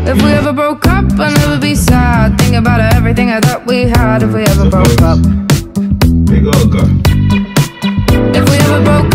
If we ever broke up, I'd never be sad. Think about everything I thought we had. If we ever broke up. Big old girl. If we ever broke